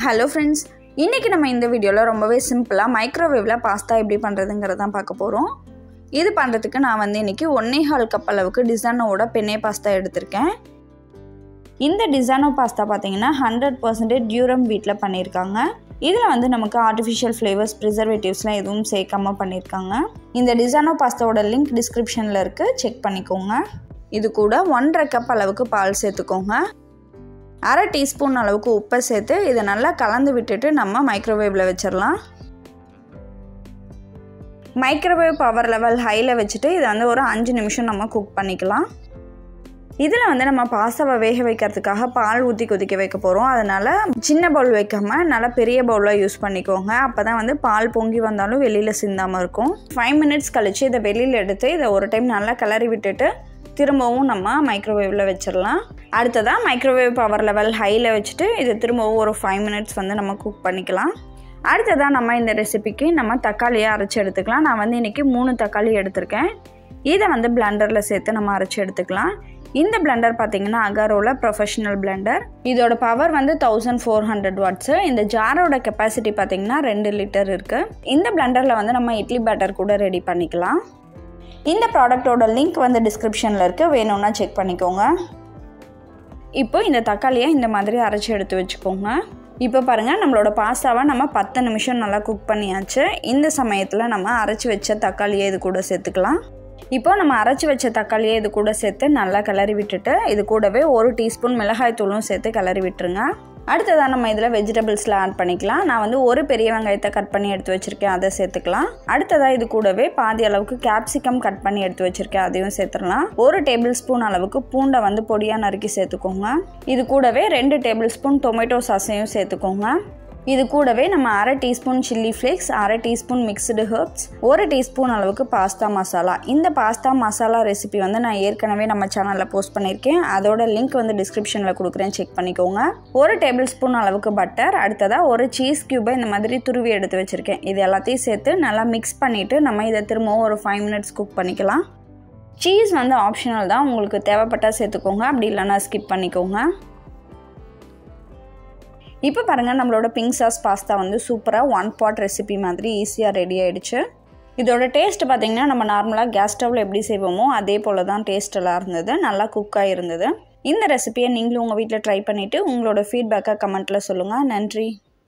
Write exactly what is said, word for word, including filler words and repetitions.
Hello friends, இன்னைக்கு நம்ம இந்த வீடியோல ரொம்பவே சிம்பிளா மைக்ரோவேவ்ல பாஸ்தா எப்படி பண்றதுங்கறத தான் பார்க்க போறோம். இது பண்றதுக்கு நான் வந்து இன்னைக்கு one and a half cup அளவுக்கு டிசானோட பெனே பாஸ்தா எடுத்துர்க்கேன். இந்த டிசானோ பாஸ்தா பாத்தீங்கன்னா one hundred percent டியூரம் வீட்ல பண்ணிருக்காங்க. இதுல வந்து நமக்கு ஆர்ட்டிஃபிஷியல் ஃப்ளேவர்ஸ் preservatives-லாம் எதுவும் சேர்க்காம பண்ணிருக்காங்க. இந்த டிசானோ பாஸ்தாவோட லிங்க் டிஸ்கிரிப்ஷன்ல இருக்கு, செக் பண்ணிக்கோங்க. இது கூட one and a half cup அளவுக்கு பால் சேர்த்துக்கோங்க. அரை டீஸ்பூன் அளவுக்கு உப்பு சேர்த்து இதை நல்லா கலந்து விட்டுட்டு நம்ம மைக்ரோவேவ்ல வச்சிரலாம். மைக்ரோவேவ் பவர் லெவல் ஹைல வச்சிட்டு இதை வந்து ஒரு அஞ்சு நிமிஷம் நம்ம குக் பண்ணிக்கலாம். இதில் வந்து நம்ம பாஸ்தாவை வேக வைக்கிறதுக்காக பால் ஊற்றி கொதிக்க வைக்க போகிறோம். அதனால் சின்ன பவுல் வைக்காமல் நல்லா பெரிய பவுலாக யூஸ் பண்ணிக்கோங்க. அப்போ தான் வந்து பால் பொங்கி வந்தாலும் வெளியில் சிந்தாமல் இருக்கும். ஃபைவ் மினிட்ஸ் கழித்து இதை வெளியில் எடுத்து இதை ஒரு டைம் நல்லா கிளறி விட்டுட்டு திரும்பவும் நம்ம மைக்ரோவேவ்ல வச்சிரலாம். அடுத்ததா மைக்ரோவேவ் பவர் லெவல் ஹைல வச்சிட்டு இது திரும்பவும் ஒரு five மினிட்ஸ் வந்து நம்ம குக் பண்ணிக்கலாம். அடுத்ததா நம்ம இந்த ரெசிபிக்கு நம்ம தக்காளியை அரைச்சு எடுத்துக்கலாம். நான் வந்து இன்னைக்கு மூணு தக்காளி எடுத்துர்க்கேன். இதை வந்து பிளெண்டர்ல சேர்த்து நம்ம அரைச்சு எடுத்துக்கலாம். இந்த பிளெண்டர் பாத்தீங்கன்னா அகாரோல ப்ரொஃபஷனல் பிளெண்டர். இதோட பவர் வந்து fourteen hundred வாட்ஸ். இந்த ஜாரோட கெபாசிட்டி பாத்தீங்கன்னா two லிட்டர் இருக்கு. இந்த பிளெண்டர்ல வந்து நம்ம இட்லி பேட்டர் கூட ரெடி பண்ணிக்கலாம். இந்த ப்ராடக்ட்டோட லிங்க் வந்து டிஸ்கிரிப்ஷன்ல இருக்கு, வேணும்னா செக் பண்ணிக்கோங்க. இப்போ இந்த தக்காளியை இந்த மாதிரி அரைச்சு எடுத்து வச்சுக்கோங்க. இப்போ பாருங்க, நம்மளோட பாஸ்தாவை நம்ம பத்து நிமிஷம் நல்லா குக் பண்ணியாச்சு. இந்த சமயத்தில் நம்ம அரைச்சி வச்ச தக்காளியை இது கூட சேர்த்துக்கலாம். இப்போ நம்ம அரைச்சி வச்ச தக்காளியை இது கூட சேர்த்து நல்லா கிளறி விட்டுட்டு இது கூடவே ஒரு டீஸ்பூன் மிளகாய் தூளும் சேர்த்து கிளறி விட்டுருங்க. அடுத்ததான் நம்ம இதில் வெஜிடபிள்ஸில் ஆட் பண்ணிக்கலாம். நான் வந்து ஒரு பெரிய வெங்காயத்தை கட் பண்ணி எடுத்து வச்சுருக்கேன், அதை சேர்த்துக்கலாம். அடுத்ததாக இது கூடவே பாதி அளவுக்கு கேப்சிகம் கட் பண்ணி எடுத்து வச்சுருக்கேன், அதையும் சேர்த்துடலாம். ஒரு டேபிள் ஸ்பூன் அளவுக்கு பூண்டை வந்து பொடியாக நறுக்கி சேர்த்துக்கோங்க. இது கூடவே ரெண்டு டேபிள் ஸ்பூன் டொமேட்டோ சாஸையும் சேர்த்துக்கோங்க. இது கூடவே நம்ம அரை டீஸ்பூன் சில்லி ஃப்ளேக்ஸ், அரை டீஸ்பூன் மிக்ஸ்டு ஹெர்ப்ஸ், ஒரு டீஸ்பூன் அளவுக்கு பாஸ்தா மசாலா. இந்த பாஸ்தா மசாலா ரெசிபி வந்து நான் ஏற்கனவே நம்ம சேனலில் போஸ்ட் பண்ணியிருக்கேன், அதோட லிங்க் வந்து டிஸ்கிரிப்ஷனில் கொடுக்குறேன், செக் பண்ணிக்கோங்க. ஒரு டேபிள் ஸ்பூன் அளவுக்கு பட்டர், அடுத்ததாக ஒரு சீஸ் கியூபை இந்த மாதிரி துருவி எடுத்து வச்சுருக்கேன். இது எல்லாத்தையும் சேர்த்து நல்லா மிக்ஸ் பண்ணிவிட்டு நம்ம இதை திரும்பவும் ஒரு ஃபைவ் மினிட்ஸ் குக் பண்ணிக்கலாம். சீஸ் வந்து ஆப்ஷனல் தான், உங்களுக்கு தேவைப்பட்டால் சேர்த்துக்கோங்க, அப்படி இல்லைனா ஸ்கிப் பண்ணிக்கோங்க. இப்போ பாருங்கள், நம்மளோட பிங்க் சாஸ் பாஸ்தா வந்து சூப்பராக ஒன் பாட் ரெசிபி மாதிரி ஈஸியாக ரெடி ஆகிடுச்சு. இதோட டேஸ்ட் பார்த்திங்கன்னா நம்ம நார்மலாக கேஸ் ஸ்டவ்வில் எப்படி செய்வோமோ அதே போல் தான் டேஸ்ட்டெல்லாம் இருந்தது, நல்லா குக்காக இருந்தது. இந்த ரெசிபியை நீங்களும் உங்கள் வீட்டில் ட்ரை பண்ணிவிட்டு உங்களோட ஃபீட்பேக்கை கமெண்ட்டில் சொல்லுங்கள். நன்றி.